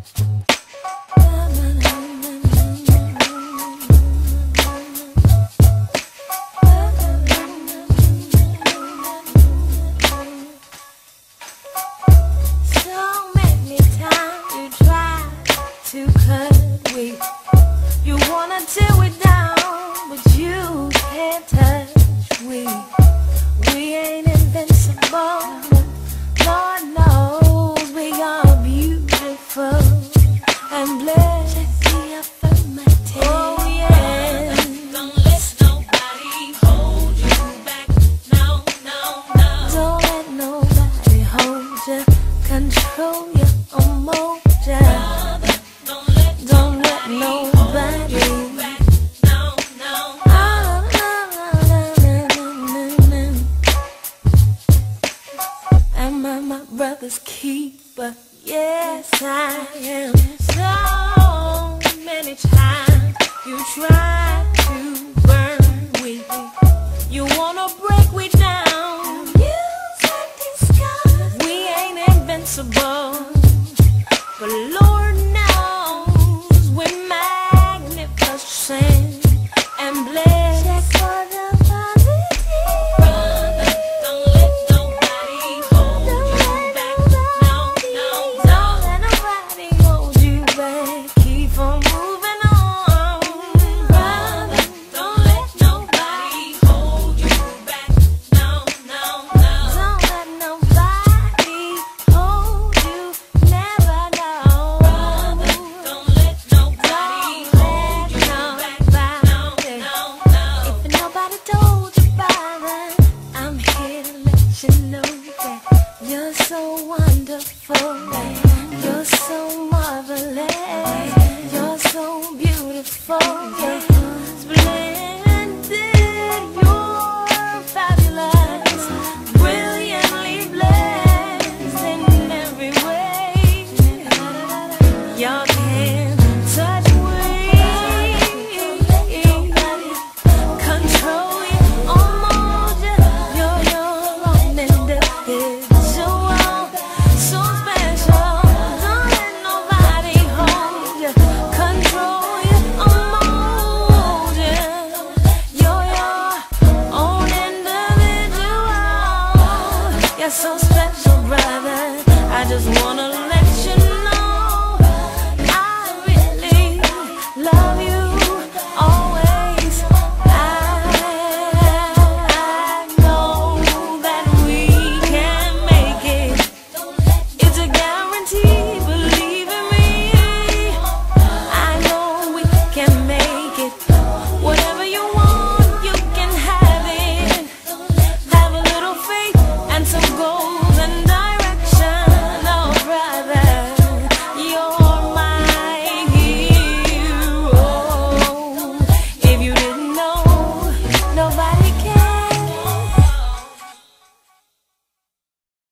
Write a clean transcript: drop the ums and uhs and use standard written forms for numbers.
Brother's keeper, yes I am. So many times you try to burn with me, you wanna break me down. We ain't invincible, but Lord knows we're magnificent and blessed. You're so wonderful, you're so marvelous, you're so beautiful, splendid, you're fabulous, brilliantly blessed in every way. You're